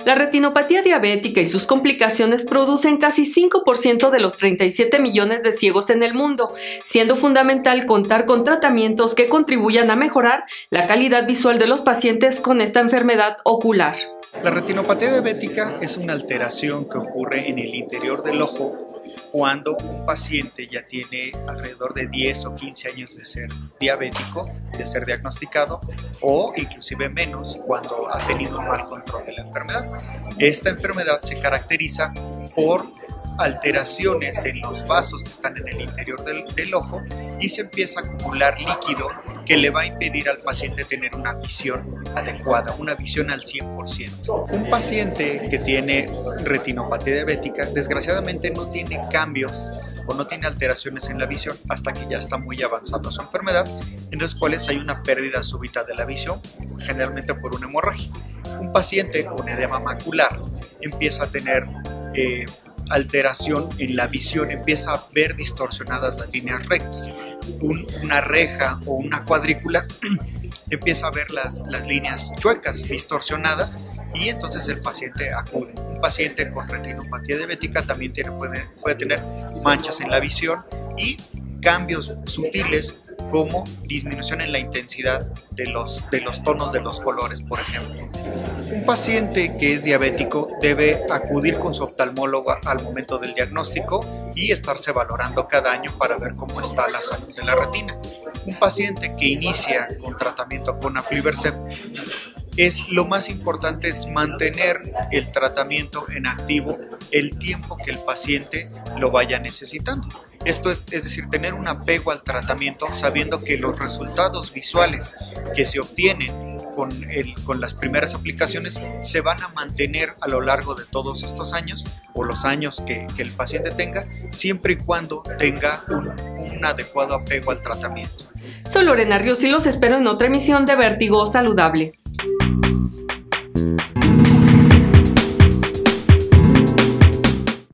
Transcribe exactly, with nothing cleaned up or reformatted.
La retinopatía diabética y sus complicaciones producen casi cinco por ciento de los treinta y siete millones de ciegos en el mundo, siendo fundamental contar con tratamientos que contribuyan a mejorar la calidad visual de los pacientes con esta enfermedad ocular. La retinopatía diabética es una alteración que ocurre en el interior del ojo cuando un paciente ya tiene alrededor de diez o quince años de ser diabético, de ser diagnosticado, o inclusive menos cuando ha tenido un mal control de la enfermedad. Esta enfermedad se caracteriza por alteraciones en los vasos que están en el interior del, del ojo y se empieza a acumular líquido que le va a impedir al paciente tener una visión adecuada, una visión al cien por ciento. Un paciente que tiene retinopatía diabética desgraciadamente no tiene cambios o no tiene alteraciones en la visión hasta que ya está muy avanzada su enfermedad, en los cuales hay una pérdida súbita de la visión, generalmente por una hemorragia. Un paciente con edema macular empieza a tener eh, alteración en la visión, empieza a ver distorsionadas las líneas rectas. Un, una reja o una cuadrícula empieza a ver las, las líneas chuecas, distorsionadas, y entonces el paciente acude. Un paciente con retinopatía diabética también tiene, puede, puede tener manchas en la visión y cambios sutiles como disminución en la intensidad de los, de los tonos de los colores, por ejemplo. Un paciente que es diabético debe acudir con su oftalmólogo al momento del diagnóstico y estarse valorando cada año para ver cómo está la salud de la retina. Un paciente que inicia con tratamiento con aflibercept, es lo más importante es mantener el tratamiento en activo el tiempo que el paciente lo vaya necesitando. Esto es, es decir, tener un apego al tratamiento sabiendo que los resultados visuales que se obtienen con, el, con las primeras aplicaciones se van a mantener a lo largo de todos estos años o los años que, que el paciente tenga, siempre y cuando tenga un, un adecuado apego al tratamiento. Soy Lorena Ríos y los espero en otra emisión de Vértigo Saludable.